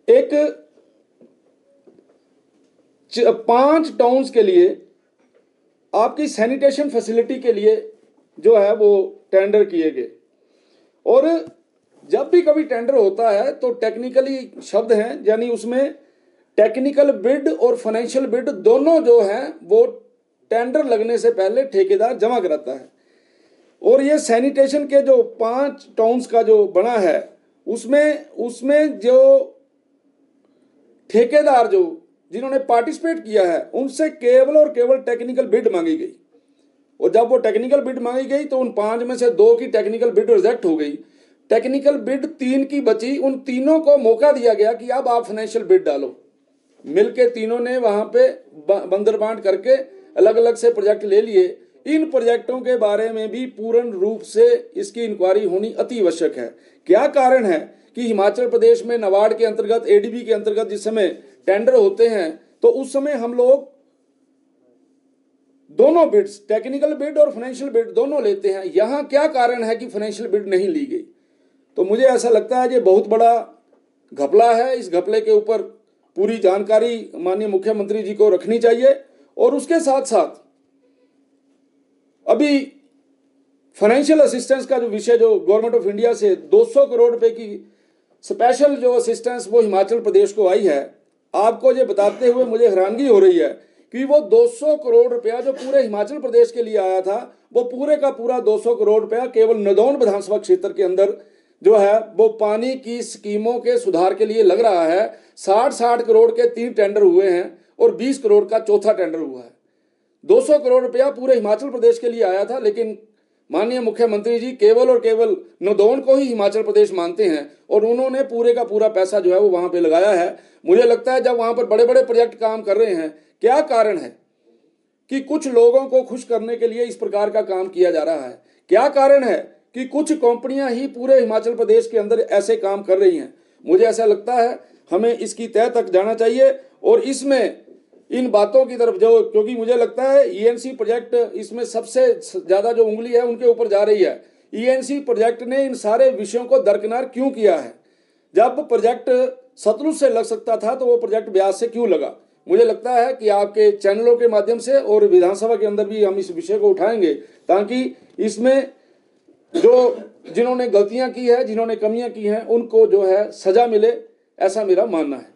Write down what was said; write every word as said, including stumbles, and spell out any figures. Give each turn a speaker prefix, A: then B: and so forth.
A: एक पांच टाउन्स के लिए आपकी सैनिटेशन फैसिलिटी के लिए जो है वो टेंडर किए गए। और जब भी कभी टेंडर होता है तो टेक्निकली शब्द हैं, यानी उसमें टेक्निकल बिड और फाइनेंशियल बिड दोनों जो हैं वो टेंडर लगने से पहले ठेकेदार जमा कराता है। और ये सैनिटेशन के जो पांच टाउन्स का जो बना है उसमें उसमें जो ठेकेदार जो जिन्होंने पार्टिसिपेट किया है उनसे केवल और केवल टेक्निकल बिड मांगी गई। और जब वो टेक्निकल बिड मांगी गई तो उन पांच में से दो की टेक्निकल बिड रिजेक्ट हो गई। टेक्निकल बिड तीन की बची, उन तीनों को मौका दिया गया कि अब आप फाइनेंशियल बिड डालो। मिलके तीनों ने वहां पे बंदर बांट करके अलग अलग से प्रोजेक्ट ले लिए। इन प्रोजेक्टों के बारे में भी पूर्ण रूप से इसकी इंक्वायरी होनी अति आवश्यक है। क्या कारण है कि हिमाचल प्रदेश में नाबार्ड के अंतर्गत, एडीबी के अंतर्गत जिस समय टेंडर होते हैं तो उस समय हम लोग दोनों बिड्स, टेक्निकल बिड और फाइनेंशियल बिड दोनों लेते हैं। यहां क्या कारण है कि फाइनेंशियल बिड नहीं ली गई? तो मुझे ऐसा लगता है ये बहुत बड़ा घपला है। इस घपले के ऊपर पूरी जानकारी माननीय मुख्यमंत्री जी को रखनी चाहिए। और उसके साथ साथ अभी फाइनेंशियल असिस्टेंस का जो विषय जो गवर्नमेंट ऑफ इंडिया से दो सौ करोड़ रुपए की स्पेशल जो असिस्टेंस वो हिमाचल प्रदेश को आई है, आपको ये बताते हुए मुझे हैरानगी हो रही है कि वो दो सौ करोड़ रुपया जो पूरे हिमाचल प्रदेश के लिए आया था वो पूरे का पूरा दो सौ करोड़ रुपया केवल नदौन विधानसभा क्षेत्र के अंदर जो है वो पानी की स्कीमों के सुधार के लिए लग रहा है। साठ साठ करोड़ के तीन टेंडर हुए हैं और बीस करोड़ का चौथा टेंडर हुआ है। दो सौ करोड़ रुपया पूरे हिमाचल प्रदेश के लिए आया था, लेकिन माननीय मुख्यमंत्री जी केवल और केवल नदौन को ही हिमाचल प्रदेश मानते हैं और उन्होंने पूरे का पूरा पैसा जो है वो वहां पे लगाया है। मुझे लगता है जब वहां पर बड़े बड़े प्रोजेक्ट काम कर रहे हैं, क्या कारण है कि कुछ लोगों को खुश करने के लिए इस प्रकार का काम किया जा रहा है? क्या कारण है कि कुछ कंपनियां ही पूरे हिमाचल प्रदेश के अंदर ऐसे काम कर रही हैं? मुझे ऐसा लगता है हमें इसकी तह तक जाना चाहिए और इसमें इन बातों की तरफ जो, क्योंकि मुझे लगता है ईएनसी प्रोजेक्ट इसमें सबसे ज्यादा जो उंगली है उनके ऊपर जा रही है। ईएनसी प्रोजेक्ट ने इन सारे विषयों को दरकिनार क्यों किया है? जब प्रोजेक्ट सतलुज से लग सकता था तो वो प्रोजेक्ट ब्यास से क्यों लगा? मुझे लगता है कि आपके चैनलों के माध्यम से और विधानसभा के अंदर भी हम इस विषय को उठाएंगे ताकि इसमें जो जिन्होंने गलतियां की है, जिन्होंने कमियां की हैं, उनको जो है सजा मिले, ऐसा मेरा मानना है।